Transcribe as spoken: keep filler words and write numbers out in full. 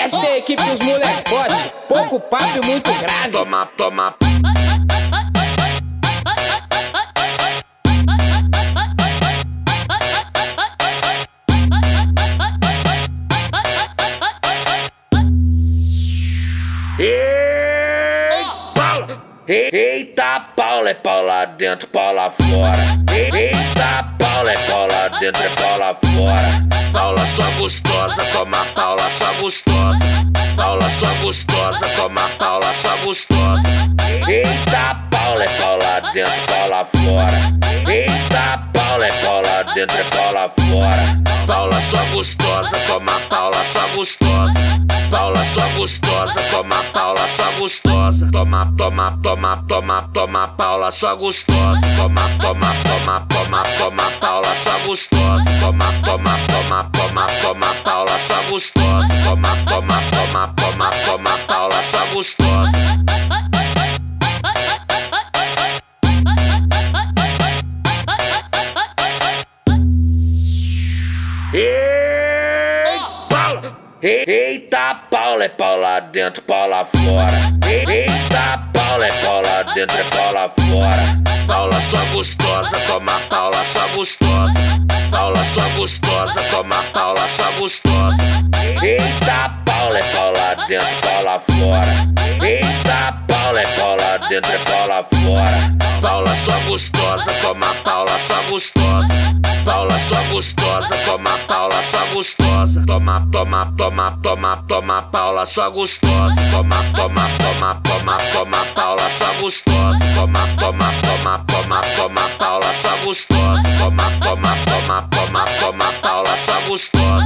Essa é a equipe dos molecote, pouco papo e muito grave. Toma, toma. Ei, Paula! Eita, Paula, é pau lá dentro, pau lá fora. Eita, Paula, é pau lá dentro, é pau lá fora. Paula, sua gostosa, toma Paula, sua gostosa. Paula, sua gostosa, toma Paula, sua gostosa. Eita, Paula, é pau lá dentro, pau lá fora. Eita, Paula, é pau lá dentro, é pau lá fora. Paula, sua gostosa, toma Paula, sua gostosa. Paula, sua gostosa, toma Paula, sua gostosa. Toma, toma, toma, toma, toma Paula, sua gostosa. Toma, toma, toma, toma, toma Paula, sua gostosa. Toma, toma, toma, toma, toma Paula, sua gostosa. Toma, toma, toma, toma, toma Paula, sua gostosa. Ei, Paula! Eita, Paula, é pau lá dentro, pau lá fora. Eita, Paula, é pau lá dentro, é pau lá fora. Paula, sua gostosa, toma Paula, sua gostosa. Paula, sua gostosa, toma Paula, sua gostosa. Eita, Paula, é pau lá dentro, pau lá fora. Eita, Paula, é pau lá dentro, é pau lá fora. Paula, sua gostosa, toma Paula, sua gostosa. Paula, sua gostosa, toma Paula, sua gostosa. Toma, toma, toma, toma, toma Paula, sua gostosa. Toma, toma, toma, toma, toma Paula, sua gostosa. Toma, toma, toma, toma, toma Paula, sua gostosa. Toma, toma, toma, toma, toma Paula, sua gostosa.